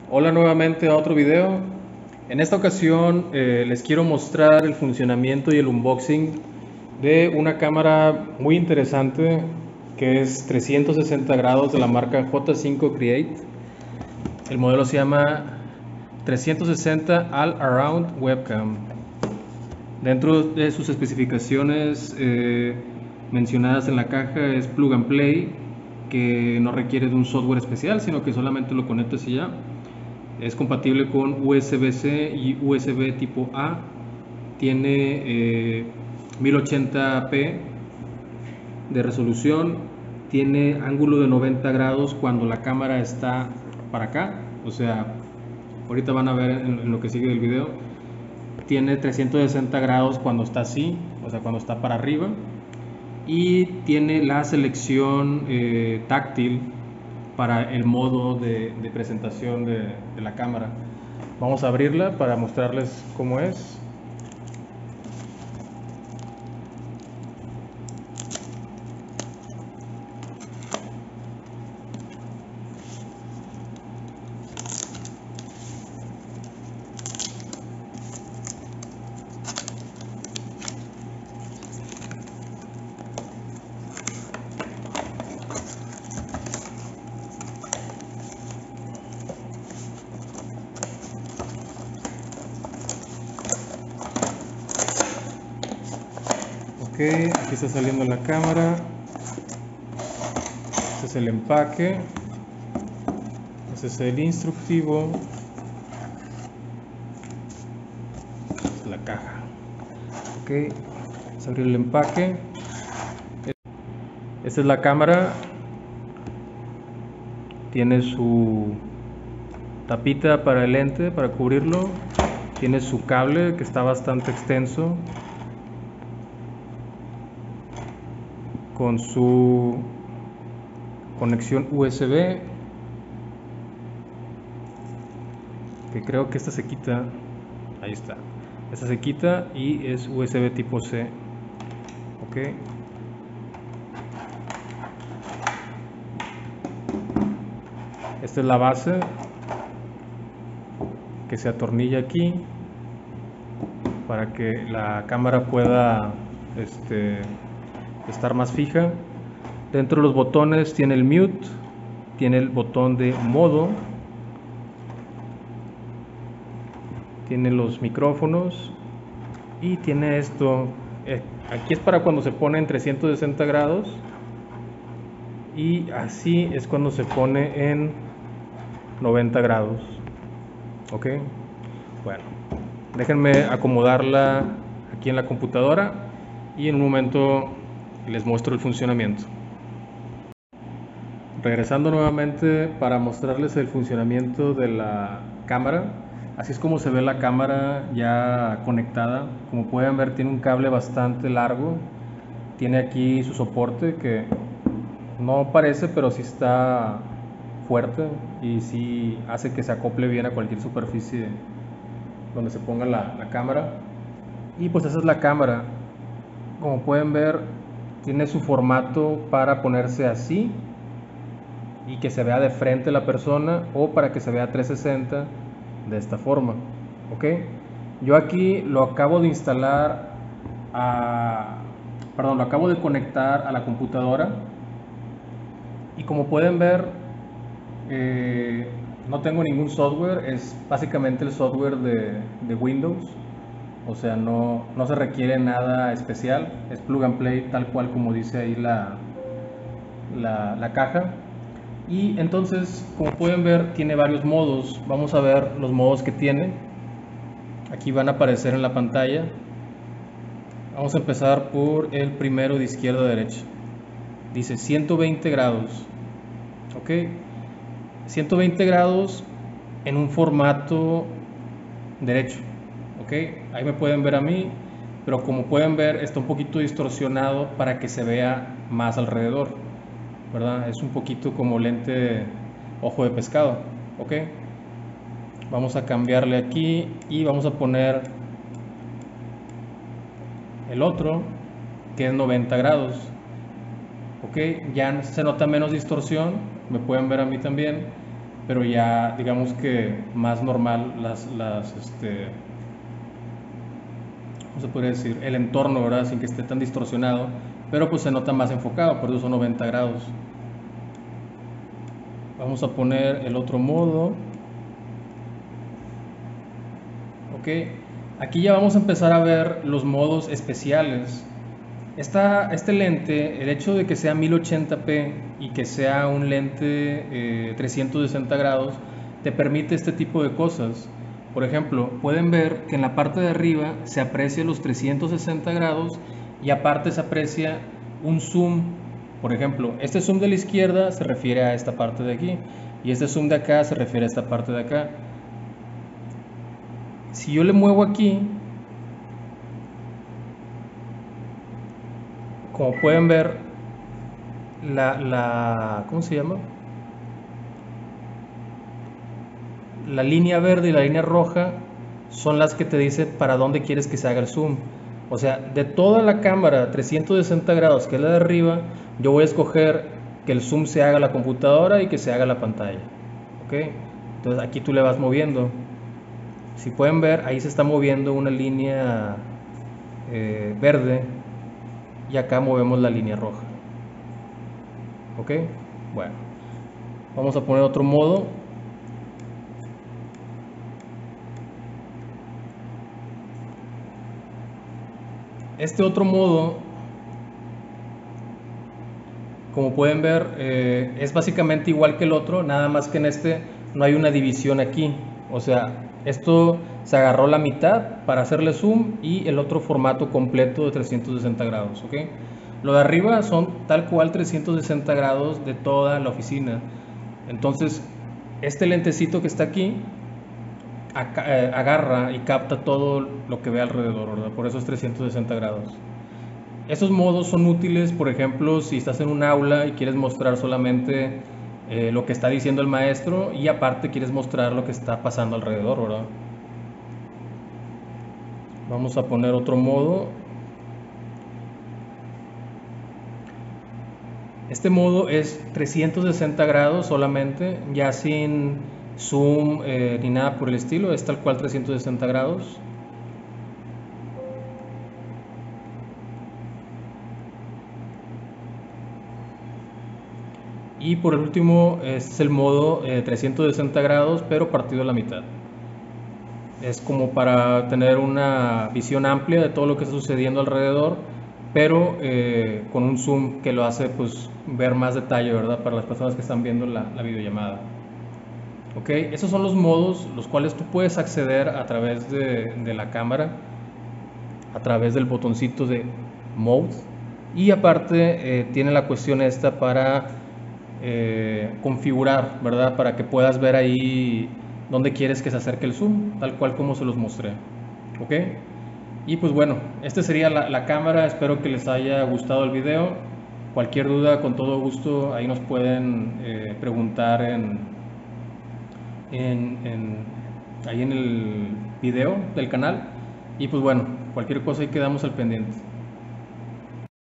Hola nuevamente a otro video. En esta ocasión les quiero mostrar el funcionamiento y el unboxing de una cámara muy interesante que es 360 grados de la marca J5 Create. El modelo se llama 360 All Around Webcam. Dentro de sus especificaciones mencionadas en la caja es plug and play, que no requiere de un software especial, sino que solamente lo conectas y ya. Es compatible con USB-C y USB tipo A. Tiene 1080p de resolución. Tiene ángulo de 90 grados cuando la cámara está para acá. O sea, ahorita van a ver en lo que sigue del video. Tiene 360 grados cuando está así, o sea, cuando está para arriba. Y tiene la selección táctil para el modo de presentación de la cámara. Vamos a abrirla para mostrarles cómo es. Ok, aquí está saliendo la cámara. Este es el empaque. Este es el instructivo. Esta es la caja. Ok, vamos a abrir el empaque. Esta es la cámara. Tiene su tapita para el lente, para cubrirlo. Tiene su cable que está bastante extenso, con su conexión USB, que creo que esta se quita. Ahí está, esta se quita y es USB tipo C. Ok, esta es la base que se atornilla aquí para que la cámara pueda estar más fija. Dentro de los botones tiene el mute, tiene el botón de modo, tiene los micrófonos y tiene esto. Aquí es para cuando se pone en 360 grados y así es cuando se pone en 90 grados. Ok, bueno, déjenme acomodarla aquí en la computadora y en un momento les muestro el funcionamiento. Regresando nuevamente para mostrarles el funcionamiento de la cámara. Así es como se ve la cámara ya conectada. Como pueden ver, tiene un cable bastante largo. Tiene aquí su soporte que no parece, pero sí está fuerte y sí hace que se acople bien a cualquier superficie donde se ponga la cámara. Y pues esa es la cámara. Como pueden ver, tiene su formato para ponerse así y que se vea de frente la persona, o para que se vea 360 de esta forma. Ok, yo aquí lo acabo de instalar lo acabo de conectar a la computadora y como pueden ver no tengo ningún software. Es básicamente el software de Windows, o sea, no se requiere nada especial. Es plug and play tal cual como dice ahí la caja. Y entonces, como pueden ver, tiene varios modos. Vamos a ver los modos que tiene. Aquí van a aparecer en la pantalla. Vamos a empezar por el primero de izquierda a derecha. Dice 120 grados. Ok, 120 grados en un formato derecho. Ok, ahí me pueden ver a mí, pero como pueden ver está un poquito distorsionado para que se vea más alrededor, ¿verdad? Es un poquito como lente ojo de pescado. Ok, vamos a cambiarle aquí y vamos a poner el otro que es 90 grados. Ok, ya se nota menos distorsión, me pueden ver a mí también. pero ya digamos que más normal ¿cómo se podría decir? El entorno, ¿verdad? Sin que esté tan distorsionado, pero pues se nota más enfocado, por eso son 90 grados. Vamos a poner el otro modo. Ok, aquí ya vamos a empezar a ver los modos especiales. Este lente, el hecho de que sea 1080p y que sea un lente 360 grados, te permite este tipo de cosas. Por ejemplo, pueden ver que en la parte de arriba se aprecia los 360 grados y aparte se aprecia un zoom. Por ejemplo, este zoom de la izquierda se refiere a esta parte de aquí y este zoom de acá se refiere a esta parte de acá. Si yo le muevo aquí, como pueden ver, ¿cómo se llama? La línea verde y la línea roja son las que te dicen para dónde quieres que se haga el zoom. O sea, de toda la cámara 360 grados, que es la de arriba, yo voy a escoger que el zoom se haga a la computadora y que se haga a la pantalla. ¿Ok? Entonces aquí tú le vas moviendo. Si pueden ver, ahí se está moviendo una línea verde y acá movemos la línea roja. ¿Ok? Bueno, vamos a poner otro modo. Este otro modo, como pueden ver, es básicamente igual que el otro, nada más que en este no hay una división aquí. O sea, esto se agarró la mitad para hacerle zoom y el otro formato completo de 360 grados. ¿Ok? Lo de arriba son tal cual 360 grados de toda la oficina. Entonces, este lentecito que está aquí agarra y capta todo lo que ve alrededor, ¿verdad? Por eso es 360 grados. Estos modos son útiles, por ejemplo, si estás en un aula y quieres mostrar solamente lo que está diciendo el maestro y aparte quieres mostrar lo que está pasando alrededor, ¿verdad? Vamos a poner otro modo. Este modo es 360 grados solamente, ya sin zoom ni nada por el estilo, es tal cual 360 grados. Y por el último es el modo 360 grados, pero partido a la mitad. Es como para tener una visión amplia de todo lo que está sucediendo alrededor, pero con un zoom que lo hace pues ver más detalle, ¿verdad? Para las personas que están viendo la videollamada. Ok, esos son los modos los cuales tú puedes acceder a través de la cámara, a través del botoncito de Mode. Y aparte tiene la cuestión esta para configurar, ¿verdad? Para que puedas ver ahí dónde quieres que se acerque el zoom, tal cual como se los mostré. ¿Ok? Y pues bueno, esta sería la cámara. Espero que les haya gustado el video. Cualquier duda, con todo gusto, ahí nos pueden preguntar ahí en el video del canal. Y pues bueno, cualquier cosa ahí quedamos al pendiente.